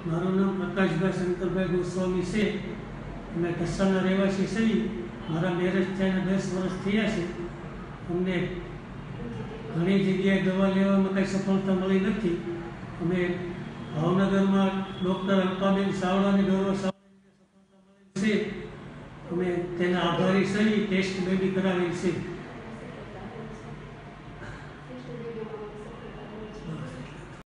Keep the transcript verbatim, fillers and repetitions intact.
મારું નામ પ્રકાશભાઈ શંકરભાઈ ગોસ્વામી છે. અમે કચ્છના રહેવાસી છીએ. મારા મેરેજ થયાને દસ વર્ષ થયા છે. અમને ઘણી જગ્યાએ દવા લેવામાં કંઈ સફળતા મળી નથી. અમે ભાવનગરમાં ડૉક્ટર અલ્પાબેન સાવડાની ગૌરવ સાવડાની સફળતા મળેલ છે. અમે તેના આભારી છીએ. ટેસ્ટ બેબી કરાવેલ છે.